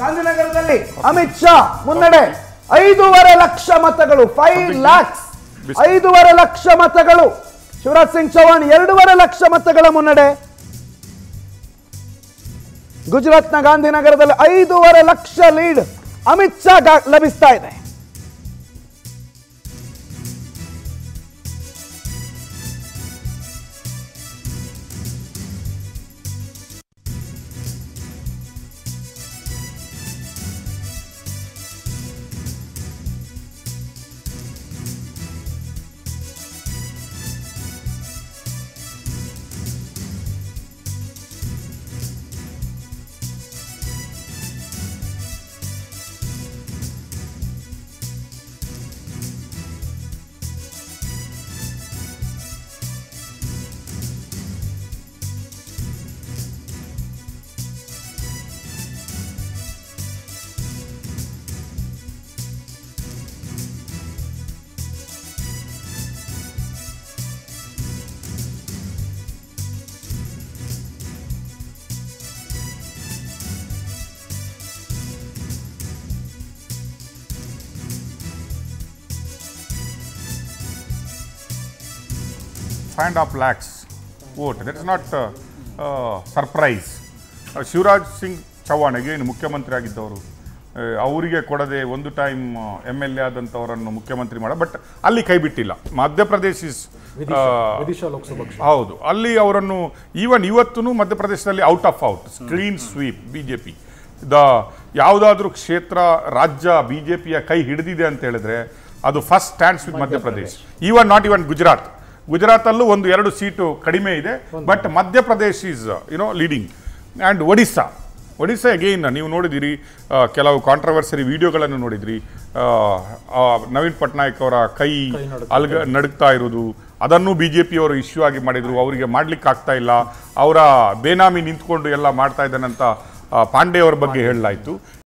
ಗಾಂಧಿನಗರದಲ್ಲಿ ಅಮಿತ್ ಶಾ ಮುನ್ನಡೆ 5.5 ಲಕ್ಷ ಮತಗಳು 5 lakhs 5.5 ಲಕ್ಷ ಮತಗಳು ಶಿವರಾಜ್ ಸಿಂಗ್ ಚೌಹಾಣ್ 2.5 ಲಕ್ಷ ಮತಗಳ ಮುನ್ನಡೆ ಗುಜರಾತ್ನ ಗಾಂಧಿನಗರದಲ್ಲಿ 5.5 ಲಕ್ಷ ಲೀಡ್ ಅಮಿತ್ ಶಾ ಲಭಿಸ್ತಾ ಇದೆ Find of lakhs vote. That is not surprise. Shivraj Singh Chauhan ಏನು ಮುಖ್ಯಮಂತ್ರಿ ಆಗಿದ್ದವರು ಅವರಿಗೆ ಕೊಡದೆ ಒಂದು ಟೈಮ್ MLA ಆದಂಥವರನ್ನು ಮುಖ್ಯಮಂತ್ರಿ ಮಾಡ ಬಟ್ ಅಲ್ಲಿ ಕೈ ಬಿಟ್ಟಿಲ್ಲ ಮಧ್ಯಪ್ರದೇಶ ಹೌದು ಅಲ್ಲಿ ಅವರನ್ನು ಈವನ್ ಇವತ್ತು ಮಧ್ಯಪ್ರದೇಶದಲ್ಲಿ out of out clean sweep BJP ಯಾವುದಾದ್ರೂ ಕ್ಷೇತ್ರ ರಾಜ್ಯ BJPಯ ಕೈ ಹಿಡಿದಿದೆ ಅಂತ ಹೇಳಿದ್ರೆ ಅದು first stands with Madhya Pradesh not even ಗುಜರಾತಲ್ಲೂ 1-2 ಸೀಟು ಕಡಿಮೆ ಇದೆ but Madhya Pradesh is leading and Odisha again ನೀವು ನೋಡಿದಿರಿ ಕೆಲವು ಕಾಂಟ್ರವರ್ಸರಿ ವಿಡಿಯೋಗಳನ್ನು ನೋಡಿದ್ರಿ ನವೀನ್ ಪಟ್ನಾಯಕ್ ಅವರ ಕೈ ನಡುಗ್ತಾ ಇರೋದು ಅದನ್ನು BJP ಅವರು ಇಶ್ಯೂ ಆಗಿ ಮಾಡಿದ್ರು ಅವರಿಗೆ ಮಾಡ್ಲಿಕ್ಕೆ ಆಗ್ತಾ ಇಲ್ಲ ಅವರ ಬೇನಾಮಿ ನಿಂತ್ಕೊಂಡು ಎಲ್ಲ ಮಾಡ್ತಾ ಇದ್ದಾನಂತ ಪಾಂಡೆ ಅವರ ಬಗ್ಗೆ ಹೇಳಲಾಯಿತು